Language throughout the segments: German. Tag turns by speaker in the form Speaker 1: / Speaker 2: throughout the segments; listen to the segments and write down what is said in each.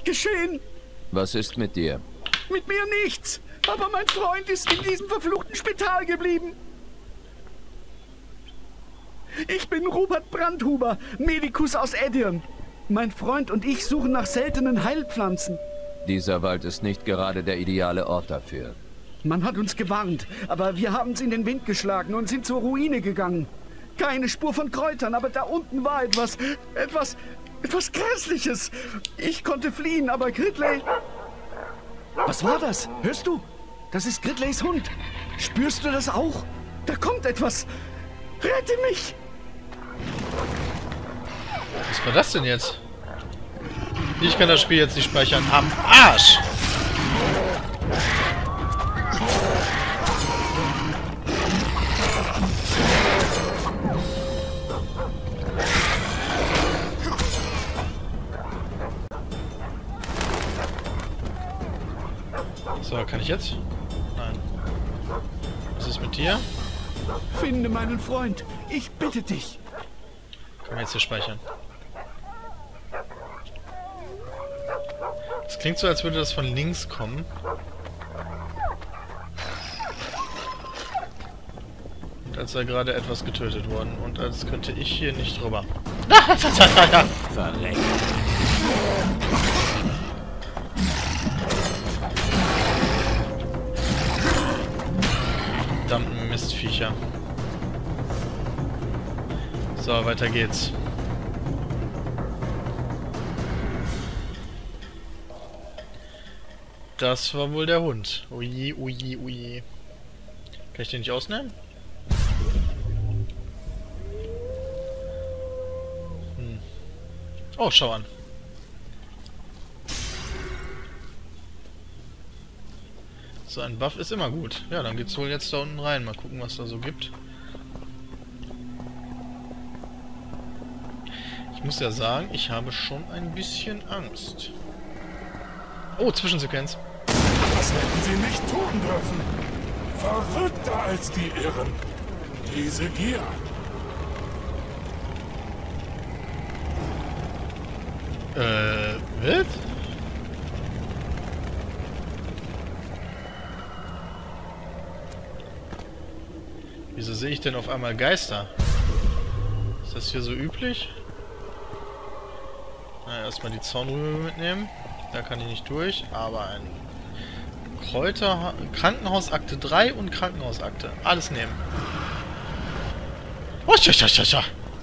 Speaker 1: nicht geschehen.
Speaker 2: Was ist mit dir?
Speaker 1: Mit mir nichts. Aber mein Freund ist in diesem verfluchten Spital geblieben. Ich bin Robert Brandhuber, Medikus aus Edirn. Mein Freund und ich suchen nach seltenen Heilpflanzen.
Speaker 2: Dieser Wald ist nicht gerade der ideale Ort dafür.
Speaker 1: Man hat uns gewarnt, aber wir haben es in den Wind geschlagen und sind zur Ruine gegangen. Keine Spur von Kräutern, aber da unten war etwas Grässliches. Ich konnte fliehen, aber Gridley... Was war das? Hörst du? Das ist Gridleys Hund. Spürst du das auch? Da kommt etwas. Rette mich!
Speaker 3: Was war das denn jetzt? Ich kann das Spiel jetzt nicht speichern. Am Arsch! So, kann ich jetzt? Nein. Was ist mit dir?
Speaker 1: Finde meinen Freund. Ich bitte dich.
Speaker 3: Können wir jetzt hier speichern? Das klingt so, als würde das von links kommen. Und als sei gerade etwas getötet worden. Und als könnte ich hier nicht drüber.
Speaker 2: Verreck.
Speaker 3: Verdammten Mistviecher. So, weiter geht's. Das war wohl der Hund. Ui, ui, ui. Kann ich den nicht ausnehmen? Oh, schau an. So ein Buff ist immer gut. Ja, dann geht's wohl jetzt da unten rein. Mal gucken, was da so gibt. Ich muss ja sagen, ich habe schon ein bisschen Angst. Oh, Zwischensequenz.
Speaker 4: Das hätten sie nicht tun dürfen. Verrückter als die Irren. Diese Gier.
Speaker 3: Was? Wieso sehe ich denn auf einmal Geister? Ist das hier so üblich? Na, erstmal die Zaunrübe mitnehmen. Da kann ich nicht durch, aber ein Kräuter... Krankenhausakte 3 und Krankenhausakte. Alles nehmen. Oh, tja.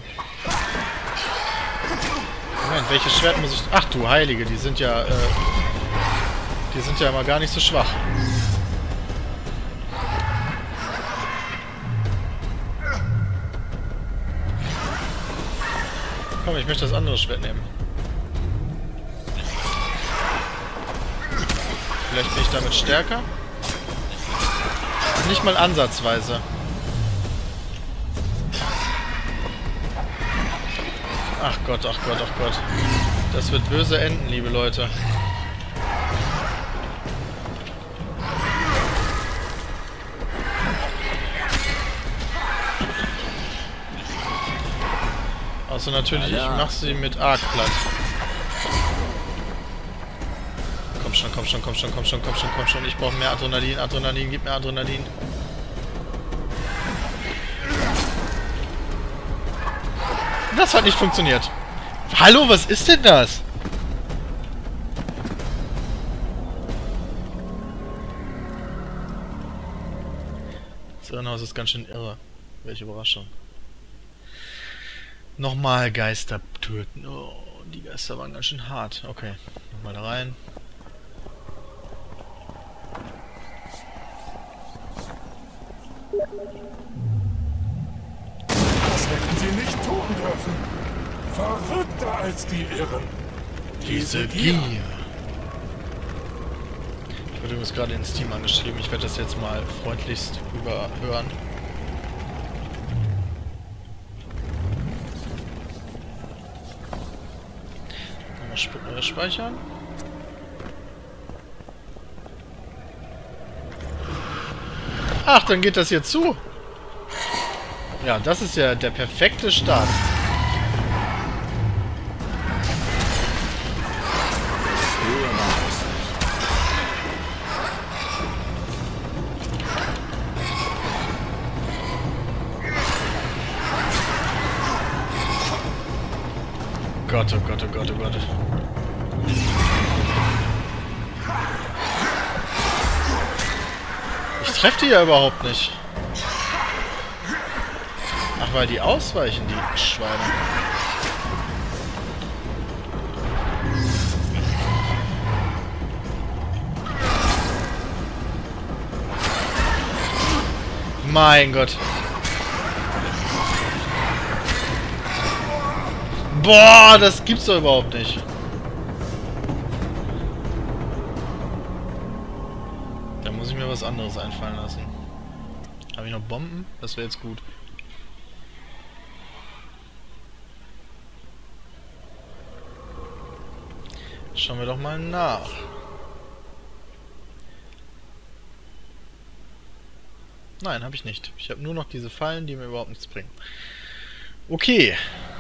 Speaker 3: Moment, welches Schwert muss ich... Ach du Heilige, die sind ja... die sind ja immer gar nicht so schwach. Komm, ich möchte das andere Schwert nehmen. Vielleicht bin ich damit stärker. Nicht mal ansatzweise. Ach Gott, ach Gott, ach Gott. Das wird böse enden, liebe Leute. Außer natürlich, ich mach sie mit Arc platt. Komm schon, komm schon, komm schon, komm schon, komm schon, komm schon. Ich brauche mehr Adrenalin, Adrenalin, gib mir Adrenalin. Das hat nicht funktioniert. Hallo, was ist denn das? Das Irrenhaus ist ganz schön irre. Welche Überraschung. Nochmal Geister töten. Oh, die Geister waren ganz schön hart. Okay, nochmal da rein.
Speaker 4: Das hätten sie nicht tun dürfen. Verrückter als die Irren.
Speaker 3: Diese Gier. Ich wurde übrigens gerade in Steam angeschrieben. Ich werde das jetzt mal freundlichst überhören. Nochmal speichern. Ach, dann geht das hier zu. Ja, das ist ja der perfekte Start. Gott, oh Gott, oh Gott, oh Gott. Ich treffe die ja überhaupt nicht. Ach, weil die ausweichen, die Schweine. Mein Gott. Boah, das gibt's doch überhaupt nicht. Da muss ich mir was anderes einfallen lassen. Habe ich noch Bomben? Das wäre jetzt gut. Schauen wir doch mal nach. Nein, habe ich nicht. Ich habe nur noch diese Fallen, die mir überhaupt nichts bringen. Okay.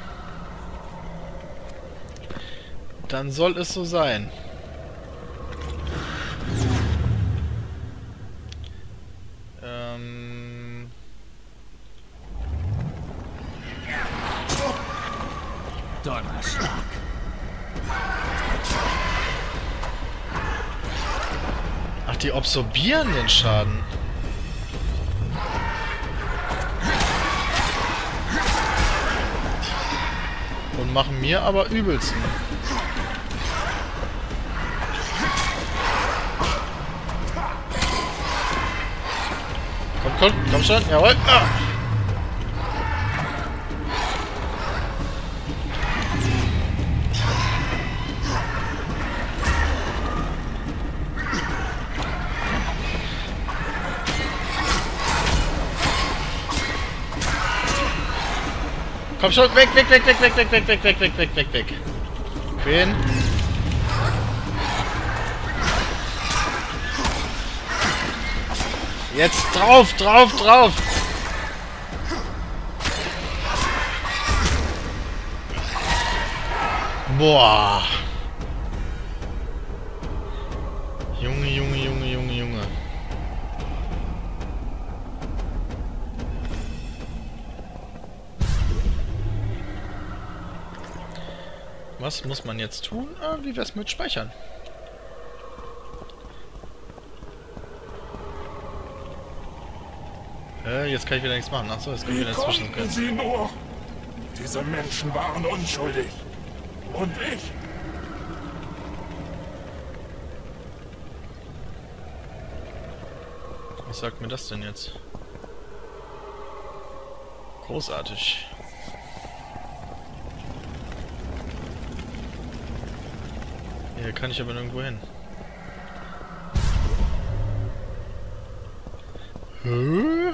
Speaker 3: Dann soll es so sein.
Speaker 1: Donnerschlag.
Speaker 3: Ach, die absorbieren den Schaden. Und machen mir aber übelsten. Komm schon, jawohl. Ah. Komm schon, weg. Queen. Jetzt drauf! Boah! Junge. Was muss man jetzt tun? Wie wär's mit Speichern? Jetzt kann ich wieder nichts machen. Achso, jetzt kann ich wieder dazwischen
Speaker 4: Wie
Speaker 3: können.
Speaker 4: konnten sie nur? Diese Menschen waren unschuldig. Und ich?
Speaker 3: Was sagt mir das denn jetzt? Großartig. Hier kann ich aber nirgendwo hin. Hä?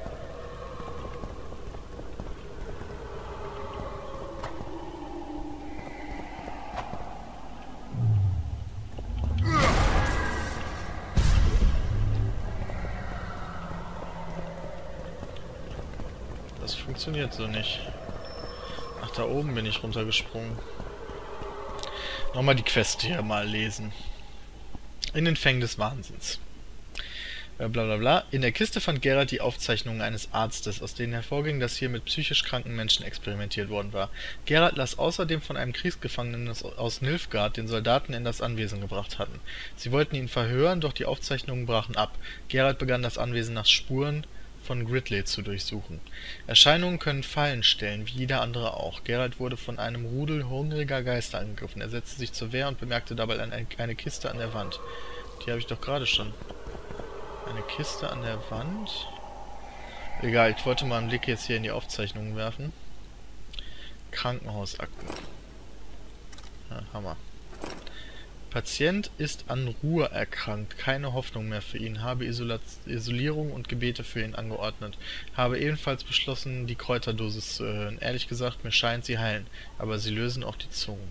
Speaker 3: Das funktioniert so nicht. Ach, da oben bin ich runtergesprungen. Nochmal die Quest hier mal lesen. In den Fängen des Wahnsinns. Blablabla. In der Kiste fand Geralt die Aufzeichnungen eines Arztes, aus denen hervorging, dass hier mit psychisch kranken Menschen experimentiert worden war. Geralt las außerdem von einem Kriegsgefangenen aus Nilfgaard, den Soldaten in das Anwesen gebracht hatten. Sie wollten ihn verhören, doch die Aufzeichnungen brachen ab. Geralt begann das Anwesen nach Spuren von Gridley zu durchsuchen. Erscheinungen können Fallen stellen, wie jeder andere auch. Geralt wurde von einem Rudel hungriger Geister angegriffen. Er setzte sich zur Wehr und bemerkte dabei eine Kiste an der Wand. Die habe ich doch gerade schon. Eine Kiste an der Wand? Egal, ich wollte mal einen Blick jetzt hier in die Aufzeichnungen werfen. Krankenhausakten. Ja, Hammer. Patient ist an Ruhr erkrankt. Keine Hoffnung mehr für ihn. Habe Isolierung und Gebete für ihn angeordnet. Habe ebenfalls beschlossen, die Kräuterdosis zu erhöhen. Ehrlich gesagt, mir scheint, sie heilen. Aber sie lösen auch die Zungen.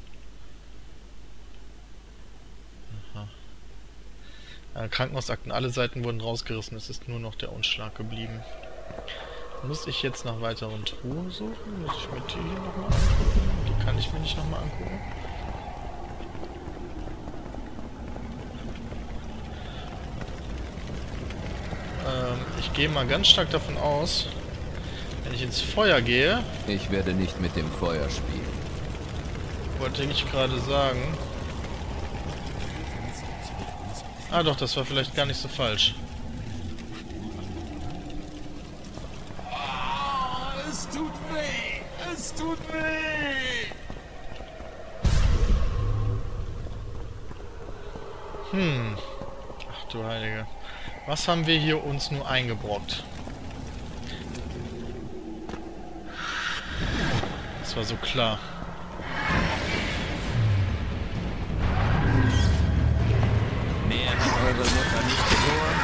Speaker 3: Aha. Krankenhausakten. Alle Seiten wurden rausgerissen. Es ist nur noch der Unschlag geblieben. Muss ich jetzt nach weiteren Truhen suchen? Muss ich mir die hier nochmal angucken? Die kann ich mir nicht nochmal angucken. Ich gehe mal ganz stark davon aus, wenn ich ins Feuer gehe...
Speaker 2: Ich werde nicht mit dem Feuer spielen.
Speaker 3: Wollte ich gerade sagen. Ah doch, das war vielleicht gar nicht so falsch.
Speaker 5: Oh, es tut weh! Es tut weh!
Speaker 3: Ach du Heilige. Was haben wir hier uns nur eingebrockt? Das war so klar.
Speaker 2: Mehr hat eure Mutter nicht geboren.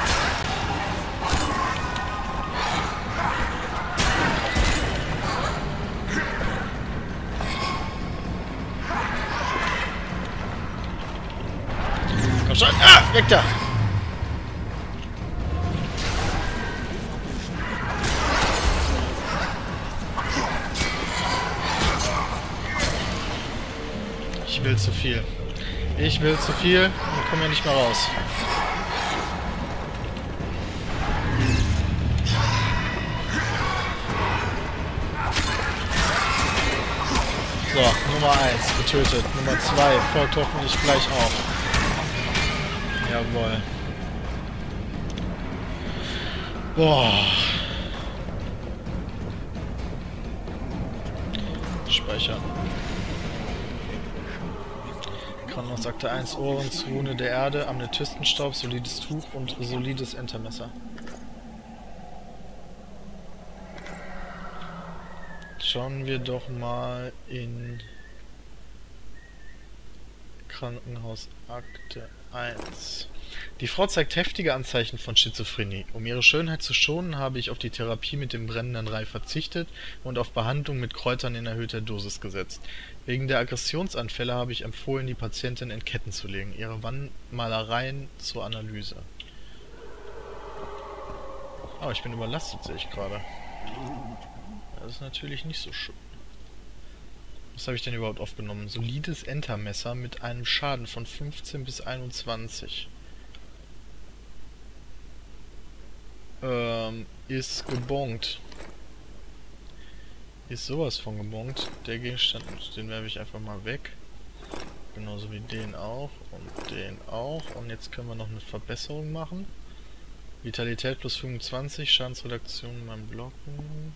Speaker 3: Komm schon! Ah! Weg da! Ich will zu viel. Ich will zu viel. Wir kommen ja nicht mehr raus. So, Nummer 1 getötet. Nummer 2 folgt hoffentlich gleich auf. Jawohl. Boah. Speichern. Kranos Akte 1, Ohrens, Rune der Erde, Amethystenstaub, solides Tuch und solides Entermesser. Schauen wir doch mal in Krankenhausakte 1. Die Frau zeigt heftige Anzeichen von Schizophrenie. Um ihre Schönheit zu schonen, habe ich auf die Therapie mit dem brennenden Reif verzichtet und auf Behandlung mit Kräutern in erhöhter Dosis gesetzt. Wegen der Aggressionsanfälle habe ich empfohlen, die Patientin in Ketten zu legen. Ihre Wandmalereien zur Analyse. Oh, ich bin überlastet, sehe ich gerade. Das ist natürlich nicht so schön. Was habe ich denn überhaupt aufgenommen? Solides Entermesser mit einem Schaden von 15 bis 21. Ist gebongt. Ist sowas von gebongt. Der Gegenstand, den werfe ich einfach mal weg. Genauso wie den auch und den auch. Und jetzt können wir noch eine Verbesserung machen. Vitalität plus 25, Schadensreduktion beim Blocken.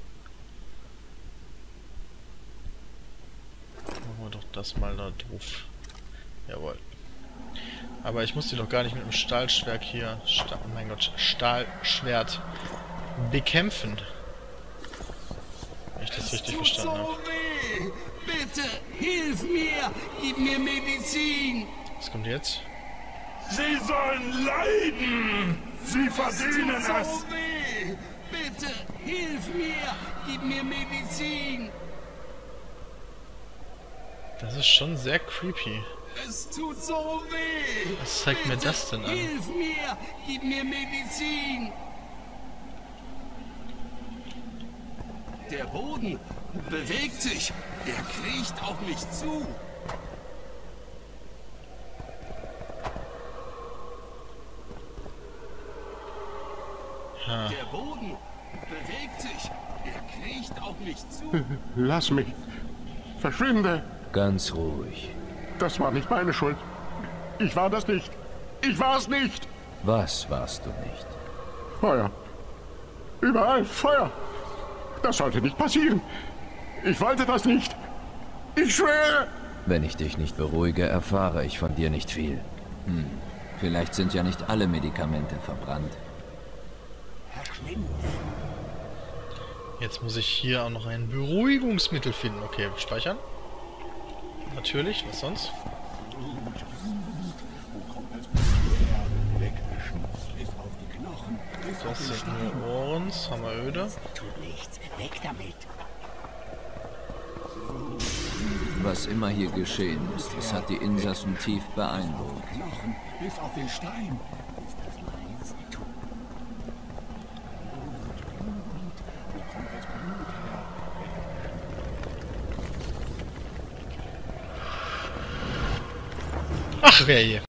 Speaker 3: Machen wir doch das mal da drauf. Jawohl. Aber ich muss die doch gar nicht mit dem Stahlschwert hier... oh mein Gott, Stahlschwert bekämpfen. Wenn ich das richtig verstanden habe.
Speaker 5: Weh. Bitte, hilf mir! Gib mir Medizin!
Speaker 3: Was kommt jetzt?
Speaker 4: Sie sollen leiden! Sie verdienen es!
Speaker 5: So weh. Bitte, hilf mir! Gib mir Medizin!
Speaker 3: Das ist schon sehr creepy.
Speaker 5: Es tut so weh!
Speaker 3: Was zeigt mir das denn an?
Speaker 5: Hilf mir! Gib mir Medizin! Der Boden bewegt sich. Er kriecht auf mich zu.
Speaker 3: Ha.
Speaker 5: Der Boden bewegt sich. Er kriecht auf mich zu.
Speaker 4: Lass mich. Verschwinde.
Speaker 2: Ganz ruhig.
Speaker 4: Das war nicht meine Schuld. Ich war das nicht. Ich war es nicht.
Speaker 2: Was warst du nicht?
Speaker 4: Feuer. Überall Feuer. Das sollte nicht passieren. Ich wollte das nicht. Ich schwöre.
Speaker 2: Wenn ich dich nicht beruhige, erfahre ich von dir nicht viel. Vielleicht sind ja nicht alle Medikamente verbrannt.
Speaker 3: Jetzt muss ich hier auch noch ein Beruhigungsmittel finden. Okay, speichern. Natürlich, was sonst? Das sind nur Ohrens, Hammeröde.
Speaker 5: Tut nichts. Weg damit.
Speaker 2: Was immer hier geschehen ist, es hat die Insassen tief beeindruckt.
Speaker 5: Knochen bis auf den Stein. Ist das meins?
Speaker 3: Ach, wer hier?